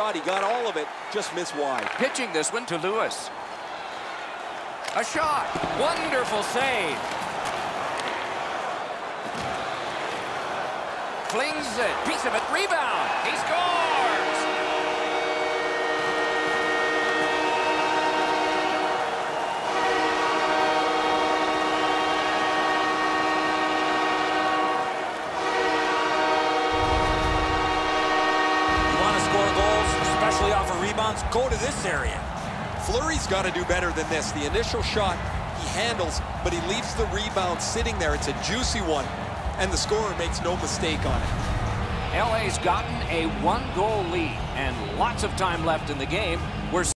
shot. He got all of it, just missed wide. Pitching this one to Lewis. A shot. Wonderful save. Flings it. Piece of it. Rebound. He scores. You want to score goals, especially off of rebounds? Go to this area. Fleury's got to do better than this. The initial shot he handles, but he leaves the rebound sitting there. It's a juicy one, and the scorer makes no mistake on it. LA's gotten a 1-goal lead and lots of time left in the game. We're